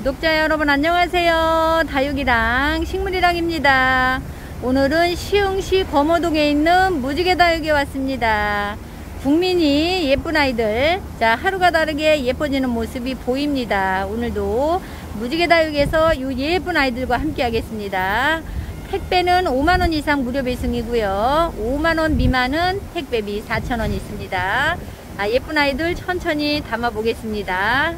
구독자 여러분 안녕하세요. 다육이랑 식물이랑입니다. 오늘은 시흥시 거모동에 있는 무지개 다육에 왔습니다. 국민이 예쁜 아이들, 자 하루가 다르게 예뻐지는 모습이 보입니다. 오늘도 무지개 다육에서 이 예쁜 아이들과 함께 하겠습니다. 택배는 5만원 이상 무료 배송이고요. 5만원 미만은 택배비 4,000원 있습니다. 예쁜 아이들 천천히 담아 보겠습니다.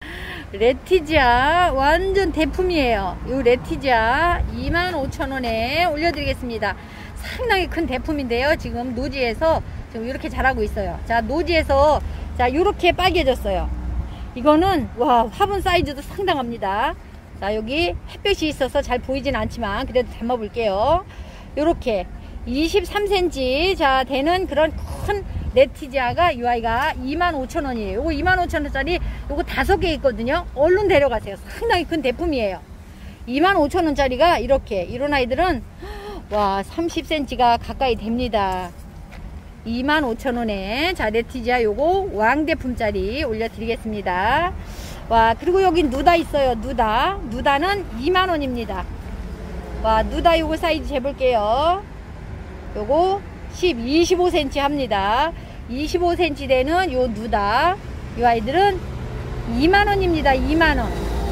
레티지아 완전 대품이에요. 이 레티지아 25,000원에 올려드리겠습니다. 상당히 큰 대품인데요. 지금 노지에서 지금 이렇게 자라고 있어요. 자, 노지에서 자 이렇게 빨개졌어요. 이거는 와 화분 사이즈도 상당합니다. 자, 여기 햇볕이 있어서 잘 보이진 않지만 그래도 담아 볼게요. 요렇게 23cm 자 되는 그런 큰 레티지아가 이 아이가 25,000원이에요. 요거 25,000원짜리 요거 5개 있거든요. 얼른 데려가세요. 상당히 큰 대품이에요. 25,000원짜리가 이렇게 이런 아이들은 와 30cm가 가까이 됩니다. 25,000원에 자 레티지아 요거 왕대품짜리 올려드리겠습니다. 와 그리고 여기 누다 있어요. 누다는 2만원입니다. 와 누다 요거 사이즈 재볼게요. 요거 25cm 합니다. 25cm 되는 요 누다 요 아이들은 2만원입니다. 2만원.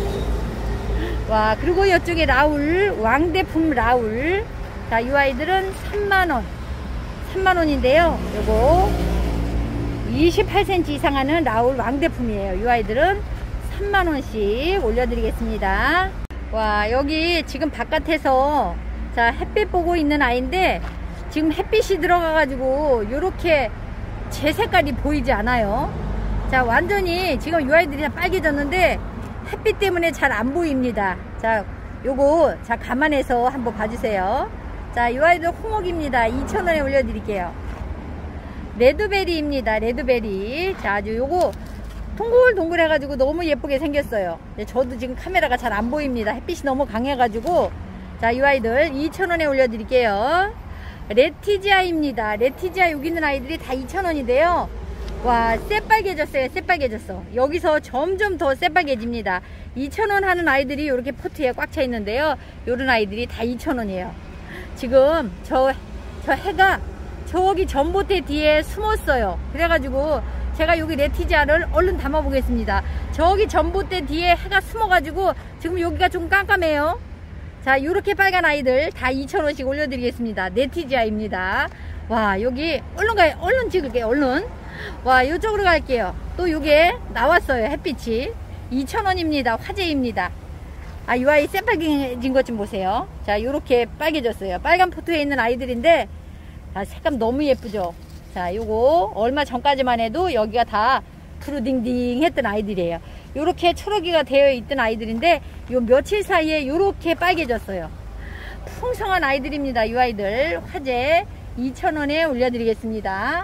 와 그리고 이쪽에 라울 왕대품 라울 자 요 아이들은 3만원 3만원인데요 요거 28cm 이상 하는 라울 왕대품이에요. 요 아이들은 3만원씩 올려드리겠습니다. 와 여기 지금 바깥에서 자 햇빛 보고 있는 아이인데 지금 햇빛이 들어가 가지고 요렇게 제 색깔이 보이지 않아요. 자 완전히 지금 요 아이들이 다 빨개졌는데 햇빛 때문에 잘 안 보입니다. 자 요거 자 감안해서 한번 봐주세요. 자 요 아이들 홍옥입니다. 2,000원에 올려드릴게요. 레드베리입니다. 레드베리 자 아주 요거 동글동글 해가지고 너무 예쁘게 생겼어요. 저도 지금 카메라가 잘 안 보입니다. 햇빛이 너무 강해가지고 자 이 아이들 2,000원에 올려드릴게요. 레티지아입니다. 레티지아 여기 있는 아이들이 다 2,000원인데요 와 새빨개졌어요. 새빨개졌어. 여기서 점점 더 새빨개집니다. 2,000원 하는 아이들이 이렇게 포트에 꽉 차 있는데요 요런 아이들이 다 2,000원이에요 지금 저 해가 저기 전봇대 뒤에 숨었어요. 그래가지고 제가 여기 레티지아를 얼른 담아 보겠습니다. 저기 전봇대 뒤에 해가 숨어 가지고 지금 여기가 좀 깜깜해요. 자 요렇게 빨간 아이들 다 2,000원씩 올려드리겠습니다. 레티지아입니다. 와 여기 얼른 가요. 얼른 찍을게요. 얼른 와 요쪽으로 갈게요. 또 요게 나왔어요. 햇빛이 2,000원입니다. 화재입니다. 이 아이 새빨개진 것 좀 보세요. 자 요렇게 빨개졌어요. 빨간 포트에 있는 아이들인데 색감 너무 예쁘죠. 자 요거 얼마 전까지만 해도 여기가 다 푸르딩딩 했던 아이들이에요. 요렇게 초록이가 되어 있던 아이들인데 요 며칠 사이에 요렇게 빨개졌어요. 풍성한 아이들입니다. 이 아이들 화재 2,000원에 올려드리겠습니다.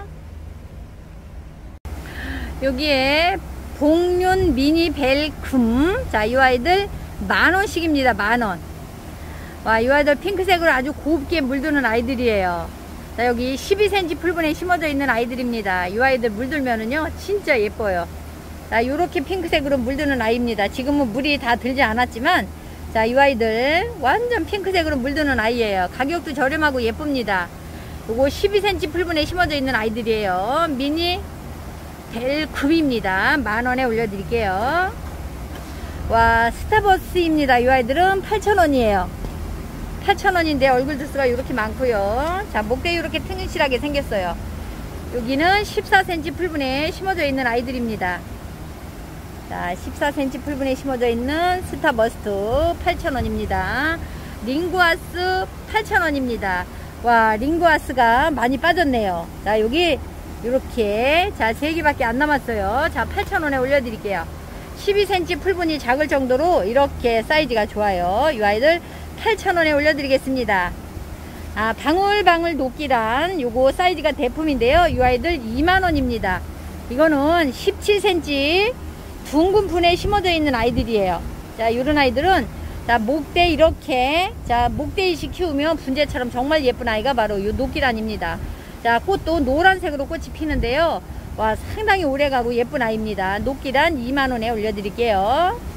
여기에 복륜 미니 벨쿰 자 이 아이들 10,000원씩입니다. 10,000원. 와 이 아이들 핑크색으로 아주 곱게 물드는 아이들이에요. 자 여기 12cm 풀분에 심어져 있는 아이들입니다. 이 아이들 물들면은요 진짜 예뻐요. 자 요렇게 핑크색으로 물드는 아이입니다. 지금은 물이 다 들지 않았지만 자 이 아이들 완전 핑크색으로 물드는 아이예요. 가격도 저렴하고 예쁩니다. 요거 12cm 풀분에 심어져 있는 아이들이에요. 미니 벨쿰입니다. 10,000원에 올려드릴게요. 와 스타버스입니다. 이 아이들은 8,000원이에요 8,000원인데 얼굴 두수가 이렇게 많고요. 자 목대 이렇게 튼실하게 생겼어요. 여기는 14cm 풀분에 심어져 있는 아이들입니다. 자 14cm 풀분에 심어져 있는 스타버스트 8,000원입니다. 링구아스 8,000원입니다. 와 링구아스가 많이 빠졌네요. 자 여기 이렇게 자 3개밖에 안 남았어요. 자 8,000원에 올려드릴게요. 12cm 풀분이 작을 정도로 이렇게 사이즈가 좋아요. 이 아이들 8,000원에 올려드리겠습니다. 방울방울 녹기란 요거 사이즈가 대품인데요. 이 아이들 2만원입니다. 이거는 17cm 둥근 분에 심어져 있는 아이들이에요. 자 요런 아이들은 자 목대 이렇게 자 목대이식 키우면 분재처럼 정말 예쁜 아이가 바로 요 녹기란입니다. 자 꽃도 노란색으로 꽃이 피는데요 와 상당히 오래가고 예쁜 아이입니다. 녹기란 2만원에 올려드릴게요.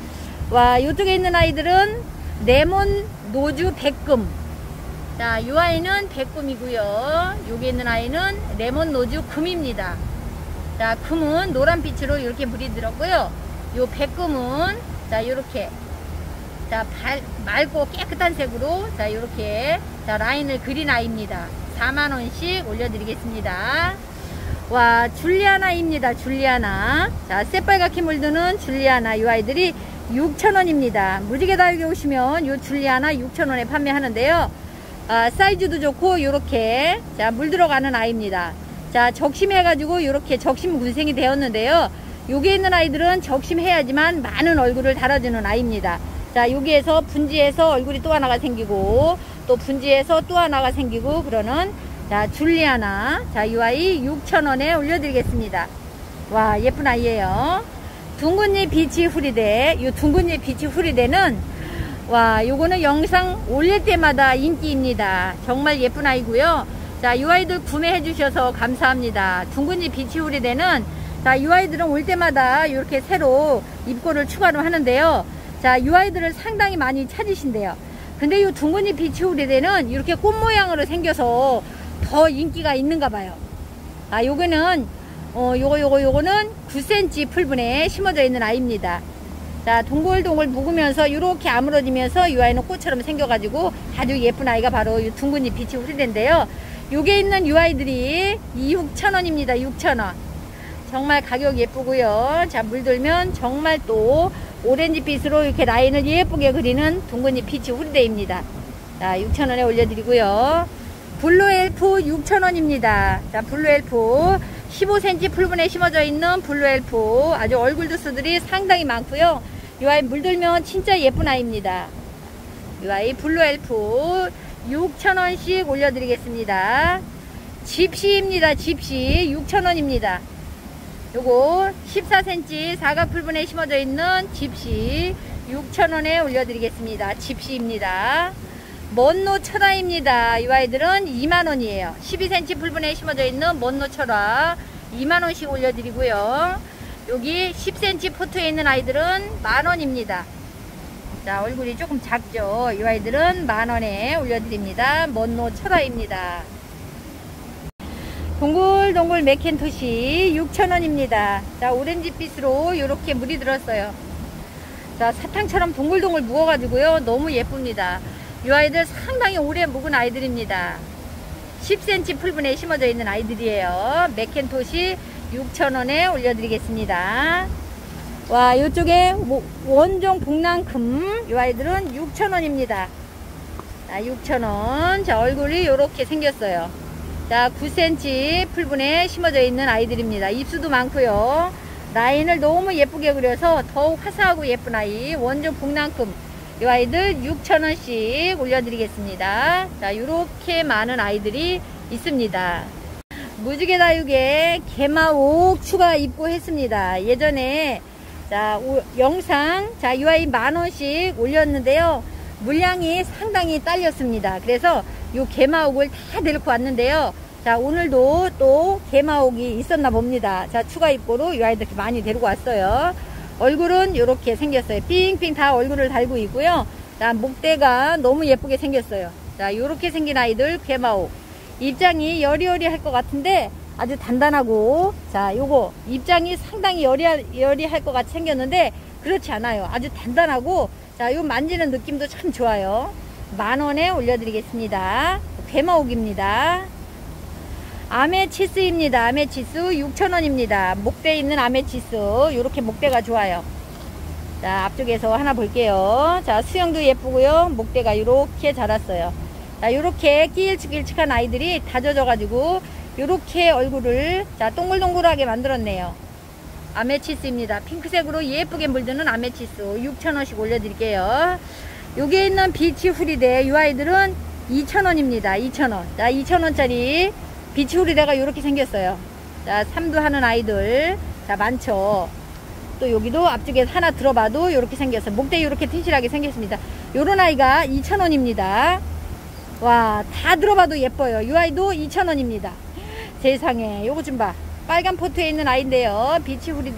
와, 요쪽에 있는 아이들은 레몬 노주 백금. 자, 이 아이는 백금이고요. 여기 있는 아이는 레몬 노주 금입니다. 자, 금은 노란빛으로 이렇게 물이 들었고요. 요 백금은 자, 요렇게 자, 맑고 깨끗한 색으로 자, 요렇게 자, 라인을 그린 아이입니다. 4만원씩 올려드리겠습니다. 와, 줄리아나입니다. 줄리아나. 자, 새빨갛게 물드는 줄리아나. 이 아이들이 6,000원입니다. 무지개 다육에 오시면 요 줄리아나 6,000원에 판매하는데요. 사이즈도 좋고 요렇게 자, 물 들어가는 아이입니다. 자, 적심해가지고 요렇게 적심 군생이 되었는데요. 여기에 있는 아이들은 적심해야지만 많은 얼굴을 달아주는 아이입니다. 자, 여기에서 분지해서 얼굴이 또 하나가 생기고 또 분지해서 또 하나가 생기고 그러는 자, 줄리아나. 자, 이 아이 6,000원에 올려드리겠습니다. 와, 예쁜 아이예요. 둥근잎 비치 후리대. 이 둥근잎 비치 후리대는 와, 요거는 영상 올릴 때마다 인기입니다. 정말 예쁜 아이고요. 자, 이 아이들 구매해 주셔서 감사합니다. 둥근잎 비치 후리대는 자, 이 아이들은 올 때마다 이렇게 새로 입고를 추가로 하는데요. 자, 이 아이들을 상당히 많이 찾으신대요. 근데 이 둥근잎 비치 후리대는 이렇게 꽃 모양으로 생겨서 더 인기가 있는가 봐요. 아, 요거는 요거는 9cm 풀분에 심어져 있는 아이입니다. 자, 동글동글 묵으면서 이렇게 아물어지면서 이 아이는 꽃처럼 생겨가지고 아주 예쁜 아이가 바로 이 둥근잎 비치 후리대인데요. 요게 있는 이 아이들이 6,000원입니다. 6,000원. 정말 가격 예쁘고요. 자, 물들면 정말 또 오렌지빛으로 이렇게 라인을 예쁘게 그리는 둥근잎 비치 후리대입니다. 자, 6,000원에 올려드리고요. 블루엘프 6,000원입니다. 자, 블루엘프 15cm 풀분에 심어져 있는 블루엘프 아주 얼굴 두수들이 상당히 많고요. 이 아이 물들면 진짜 예쁜 아이입니다. 이 아이 블루엘프 6,000원씩 올려드리겠습니다. 집시입니다. 집시 6,000원입니다. 요거 14cm 사각 풀분에 심어져 있는 집시 6,000원에 올려드리겠습니다. 집시입니다. 먼노 철화입니다. 이 아이들은 2만원이에요. 12cm 풀분에 심어져 있는 먼노 철화 2만원씩 올려드리고요. 여기 10cm 포트에 있는 아이들은 만원입니다. 자, 얼굴이 조금 작죠. 이 아이들은 만원에 올려드립니다. 먼노 철화입니다. 동글동글 맥켄토시 6,000원입니다. 자, 오렌지빛으로 이렇게 물이 들었어요. 자, 사탕처럼 동글동글 묵어가지고요. 너무 예쁩니다. 이 아이들 상당히 오래 묵은 아이들입니다. 10cm 풀분에 심어져 있는 아이들이에요. 맥켄토시 6,000원에 올려드리겠습니다. 와, 이쪽에 원종 복랑금 이 아이들은 6,000원입니다. 자, 6,000원. 자, 얼굴이 이렇게 생겼어요. 자, 9cm 풀분에 심어져 있는 아이들입니다. 입수도 많고요. 라인을 너무 예쁘게 그려서 더욱 화사하고 예쁜 아이 원종 복랑금 이 아이들 6,000원씩 올려드리겠습니다. 자, 요렇게 많은 아이들이 있습니다. 무지개 다육에 개마옥 추가 입고했습니다. 예전에 자, 영상 자, 이 아이 만원씩 올렸는데요. 물량이 상당히 딸렸습니다. 그래서 요 개마옥을 다 데리고 왔는데요. 자, 오늘도 또 개마옥이 있었나 봅니다. 자, 추가 입고로 이 아이들 많이 데리고 왔어요. 얼굴은 이렇게 생겼어요. 삥삥 다 얼굴을 달고 있고요. 자, 목대가 너무 예쁘게 생겼어요. 자, 이렇게 생긴 아이들 개마옥. 입장이 여리여리할 것 같은데 아주 단단하고 자, 요거 입장이 상당히 여리할 것 같이 생겼는데 그렇지 않아요. 아주 단단하고 자, 요 만지는 느낌도 참 좋아요. 만원에 올려드리겠습니다. 개마옥입니다. 아메치스입니다. 아메치스 6,000원입니다. 목대에 있는 아메치스 요렇게 목대가 좋아요. 자, 앞쪽에서 하나 볼게요. 자, 수영도 예쁘고요. 목대가 요렇게 자랐어요. 자, 요렇게 길쭉길쭉한 아이들이 다져져 가지고 요렇게 얼굴을 자, 동글동글하게 만들었네요. 아메치스입니다. 핑크색으로 예쁘게 물드는 아메치스 6,000원씩 올려드릴게요. 여기에 있는 비치 후리대 이 아이들은 2,000원입니다. 2,000원. 자, 2,000원짜리 비치 후리대가 이렇게 생겼어요. 자, 삼두하는 아이들 자, 많죠. 또 여기도 앞쪽에 하나 들어봐도 이렇게 생겼어요. 목대 이렇게 튼실하게 생겼습니다. 요런 아이가 2,000원입니다. 와, 다 들어봐도 예뻐요. 이 아이도 2,000원입니다. 세상에 요거 좀 봐. 빨간 포트에 있는 아이인데요. 비치 후리대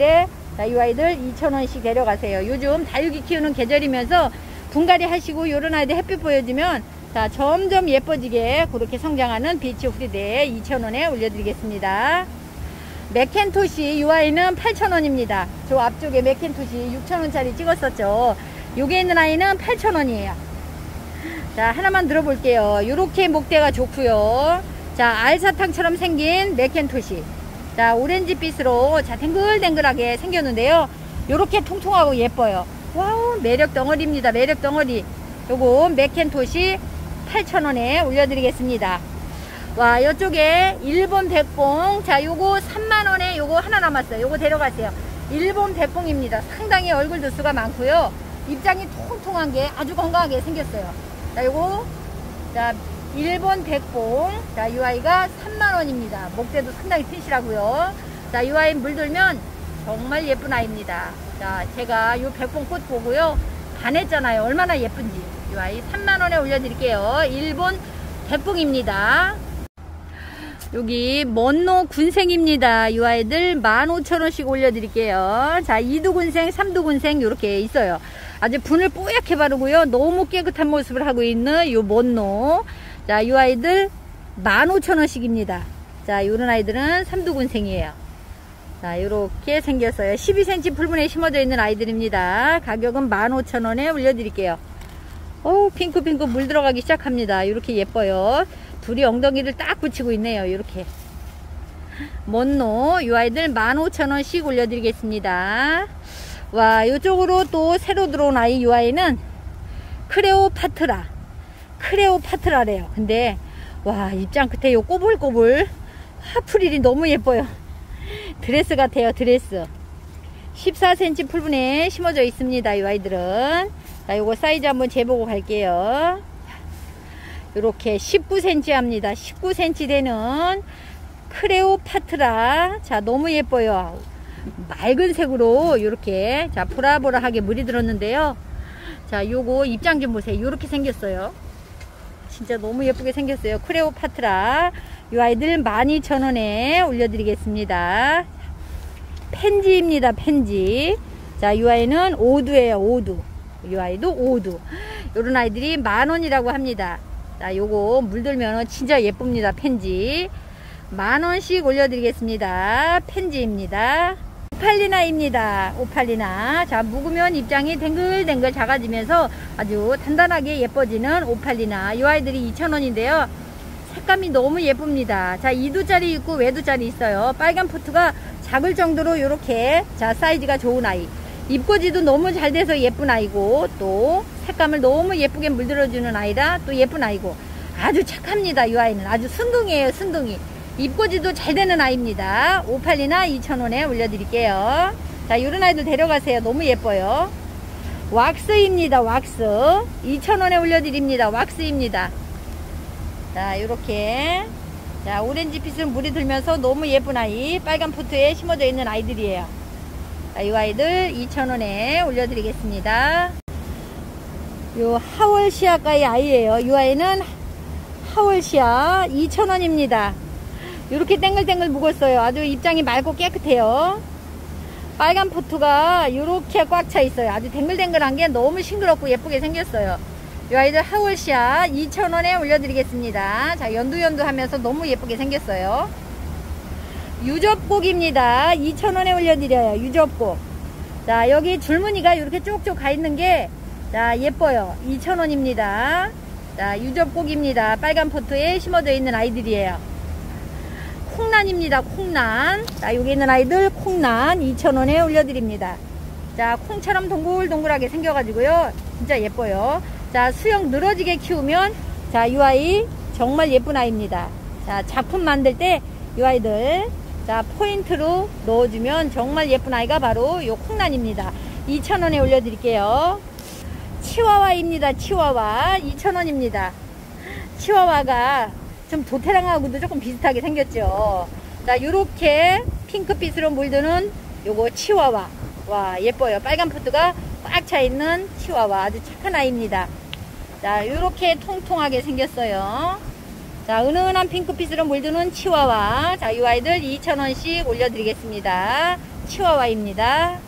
자, 이 아이들 2,000원씩 데려가세요. 요즘 다육이 키우는 계절이면서 분갈이 하시고 요런 아이들 햇빛 보여주면 자, 점점 예뻐지게 그렇게 성장하는 비치 후리데 2,000원에 올려드리겠습니다. 맥켄토시 이 아이는 8,000원입니다. 저 앞쪽에 맥켄토시 6,000원짜리 찍었었죠. 요게 있는 아이는 8,000원이에요. 자, 하나만 들어볼게요. 요렇게 목대가 좋고요. 자, 알사탕처럼 생긴 맥켄토시. 자, 오렌지빛으로 자, 댕글댕글하게 생겼는데요. 요렇게 통통하고 예뻐요. 와우, 매력 덩어리입니다. 매력 덩어리. 요거 맥켄토시 8,000원에 올려드리겠습니다. 와, 요쪽에 일본 백봉. 자, 요거 3만원에 요거 하나 남았어요. 요거 데려가세요. 일본 백봉입니다. 상당히 얼굴 두수가 많고요. 입장이 통통한 게 아주 건강하게 생겼어요. 자, 요거 자, 일본 백봉. 자, 이 아이가 3만원입니다. 목대도 상당히 튼실하고요. 자, 이 아이 물들면 정말 예쁜 아이입니다. 자, 제가 요 백봉꽃 보고요 반했잖아요. 얼마나 예쁜지. 이 아이 3만원에 올려드릴게요. 일본 백봉입니다. 여기 먼노 군생입니다. 이 아이들 15,000원씩 올려드릴게요. 자, 2두 군생, 3두 군생 이렇게 있어요. 아주 분을 뽀얗게 바르고요. 너무 깨끗한 모습을 하고 있는 이 먼노. 자, 이 아이들 15,000원씩입니다. 자, 요런 아이들은 3두 군생이에요. 자, 요렇게 생겼어요. 12cm 풀분에 심어져 있는 아이들입니다. 가격은 15,000원에 올려드릴게요. 핑크핑크 물 들어가기 시작합니다. 이렇게 예뻐요. 둘이 엉덩이를 딱 붙이고 있네요. 이렇게 먼노 이 아이들 15,000원씩 올려드리겠습니다. 와, 이쪽으로 또 새로 들어온 아이 이 아이는 크레오파트라래요. 근데 와, 입장 끝에 요 꼬불꼬불 프릴이 너무 예뻐요. 드레스 같아요. 드레스 14cm 풀분에 심어져 있습니다. 이 아이들은. 자, 요거 사이즈 한번 재보고 갈게요. 요렇게 19cm 합니다. 19cm 되는 크레오파트라. 자, 너무 예뻐요. 맑은 색으로 요렇게 자, 보라보라하게 물이 들었는데요. 자, 요거 입장 좀 보세요. 요렇게 생겼어요. 진짜 너무 예쁘게 생겼어요. 크레오파트라. 요 아이들 12,000원에 올려드리겠습니다. 펜지입니다. 펜지. 자, 요 아이는 오두예요. 오두. 이 아이도 오두. 요런 아이들이 10,000원이라고 합니다. 자, 요거 물들면 진짜 예쁩니다. 펜지 10,000원씩 올려드리겠습니다. 펜지입니다. 오팔리나입니다. 오팔리나. 자, 묵으면 입장이 댕글댕글 작아지면서 아주 단단하게 예뻐지는 오팔리나. 이 아이들이 2,000원인데요 색감이 너무 예쁩니다. 자, 2두짜리 있고 외두짜리 있어요. 빨간 포트가 작을 정도로 요렇게 자, 사이즈가 좋은 아이. 입꼬지도 너무 잘 돼서 예쁜 아이고, 또 색감을 너무 예쁘게 물들어주는 아이라 또 예쁜 아이고, 아주 착합니다. 이 아이는 아주 순둥이에요. 순둥이. 입꼬지도 잘 되는 아이입니다. 오팔리나 2,000원에 올려드릴게요. 자, 이런 아이들 데려가세요. 너무 예뻐요. 왁스입니다. 왁스 2,000원에 올려드립니다. 왁스입니다. 자, 이렇게 자, 오렌지 빛은 물이 들면서 너무 예쁜 아이, 빨간 포트에 심어져 있는 아이들이에요. 자, 이 아이들 2,000원에 올려드리겠습니다. 요 하월시아가의 아이예요. 이 아이는 하월시아 2,000원입니다. 이렇게 땡글땡글 묵었어요. 아주 입장이 맑고 깨끗해요. 빨간 포트가 이렇게 꽉 차 있어요. 아주 댕글댕글한 게 너무 싱그럽고 예쁘게 생겼어요. 이 아이들 하월시아 2,000원에 올려드리겠습니다. 자, 연두연두 하면서 너무 예쁘게 생겼어요. 유접곡입니다. 2,000원에 올려드려요. 유접곡. 자, 여기 줄무늬가 이렇게 쭉쭉 가 있는 게 자, 예뻐요. 2,000원입니다. 자, 유접곡입니다. 빨간 포트에 심어져 있는 아이들이에요. 콩란입니다. 콩란. 자, 여기 있는 아이들 콩란 2,000원에 올려드립니다. 자, 콩처럼 동글동글하게 생겨가지고요. 진짜 예뻐요. 자, 수영 늘어지게 키우면 자, 이 아이 정말 예쁜 아이입니다. 자, 작품 만들 때 이 아이들 자, 포인트로 넣어주면 정말 예쁜 아이가 바로 요 콩란입니다. 2,000원에 올려드릴게요. 치와와입니다. 치와와 2,000원입니다. 치와와가 좀 도테랑하고도 조금 비슷하게 생겼죠. 자, 요렇게 핑크빛으로 물드는 요거 치와와. 와, 예뻐요. 빨간 포트가 꽉 차 있는 치와와. 아주 착한 아이입니다. 자, 요렇게 통통하게 생겼어요. 자, 은은한 핑크빛으로 물드는 치와와. 자, 이 아이들 2,000원씩 올려드리겠습니다. 치와와입니다.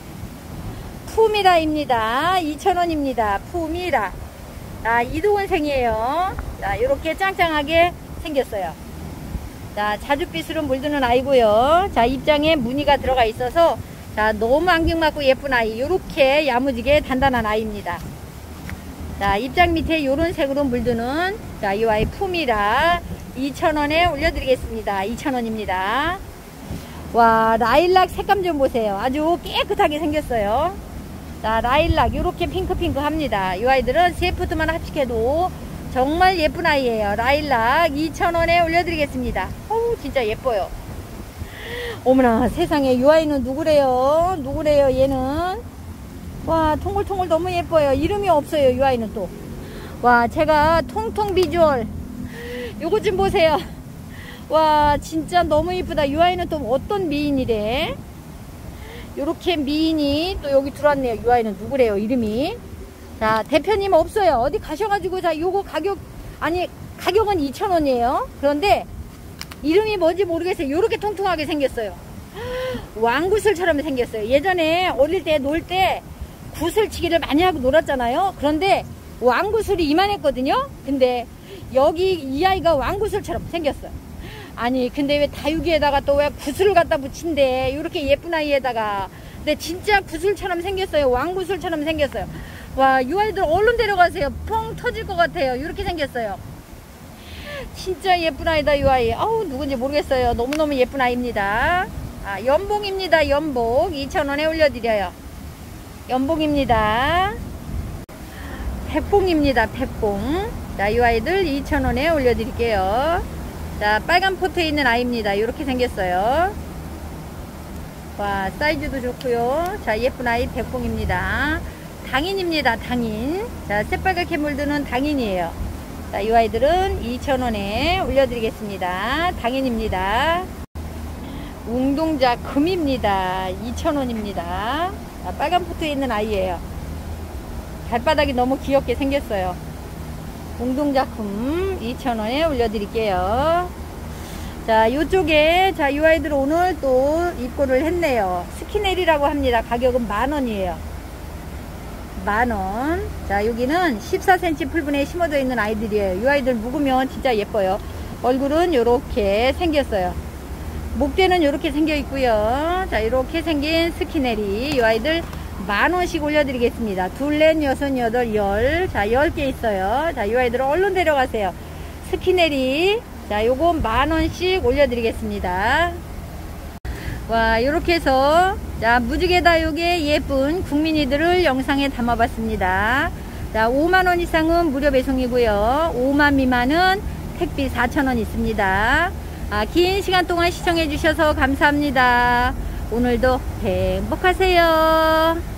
푸미라입니다. 2,000원입니다. 푸미라. 자, 이두원생이에요. 자, 이렇게 짱짱하게 생겼어요. 자, 자줏빛으로 물드는 아이고요. 자, 입장에 무늬가 들어가 있어서 자, 너무 안경맞고 예쁜 아이. 요렇게 야무지게 단단한 아이입니다. 자, 입장 밑에 요런 색으로 물드는 자, 이 아이 푸미라 2,000원에 올려드리겠습니다. 2,000원입니다. 와, 라일락 색감 좀 보세요. 아주 깨끗하게 생겼어요. 자, 라일락 요렇게 핑크핑크 합니다. 이 아이들은 세포트만 합식해도 정말 예쁜 아이예요. 라일락 2,000원에 올려드리겠습니다. 어우, 진짜 예뻐요. 어머나 세상에, 이 아이는 누구래요? 누구래요 얘는? 와, 통글통글 너무 예뻐요. 이름이 없어요 이 아이는 또. 와, 제가 통통 비주얼 요거 좀 보세요. 와, 진짜 너무 예쁘다. 이 아이는 또 어떤 미인이래? 요렇게 미인이 또 여기 들어왔네요. 이 아이는 누구래요 이름이? 자, 대표님 없어요. 어디 가셔가지고. 자, 요거 가격, 아니 가격은 2,000원이에요 그런데 이름이 뭔지 모르겠어요. 요렇게 통통하게 생겼어요. 왕구슬처럼 생겼어요. 예전에 어릴 때 놀 때 구슬치기를 많이 하고 놀았잖아요. 그런데 왕구슬이 이만했거든요. 근데 여기 이 아이가 왕구슬처럼 생겼어요. 아니 근데 왜 다육이에다가 또 왜 구슬을 갖다 붙인대, 요렇게 예쁜 아이에다가. 근데 진짜 구슬처럼 생겼어요. 왕구슬처럼 생겼어요. 와, 이 아이들 얼른 데려가세요. 펑 터질 것 같아요. 요렇게 생겼어요. 진짜 예쁜 아이다 이 아이. 아우, 누군지 모르겠어요. 너무너무 예쁜 아이입니다. 아, 연봉입니다. 연봉 2,000원에 올려드려요. 연봉입니다. 백봉입니다. 백봉. 자, 이 아이들 2,000원에 올려드릴게요. 자, 빨간 포트에 있는 아이입니다. 이렇게 생겼어요. 와, 사이즈도 좋고요. 자, 예쁜 아이 백봉입니다. 당인입니다. 당인. 자, 새빨갛게 물드는 당인이에요. 자, 이 아이들은 2,000원에 올려드리겠습니다. 당인입니다. 웅동자 금입니다. 2,000원입니다. 자, 빨간 포트에 있는 아이예요. 발바닥이 너무 귀엽게 생겼어요. 웅동자금 2,000원에 올려드릴게요. 자, 요쪽에 자, 이 아이들 오늘 또 입고를 했네요. 스키넬이라고 합니다. 가격은 10,000원이에요. 10,000원. 자, 여기는 14cm 풀분에 심어져 있는 아이들이에요. 이 아이들 묵으면 진짜 예뻐요. 얼굴은 요렇게 생겼어요. 목대는 요렇게 생겨 있고요. 자, 요렇게 생긴 스키넬이 이 아이들 10,000원씩 올려드리겠습니다. 둘, 넷, 여섯, 여덟, 열. 자, 10개 있어요. 자, 이 아이들은 얼른 데려가세요. 스키넬이. 자, 요거 10,000원씩 올려드리겠습니다. 와, 요렇게 해서 자, 무지개 다육의 예쁜 국민이들을 영상에 담아봤습니다. 자, 50,000원 이상은 무료 배송이고요. 50,000원 미만은 택비 4,000원 있습니다. 아, 긴 시간 동안 시청해 주셔서 감사합니다. 오늘도 행복하세요.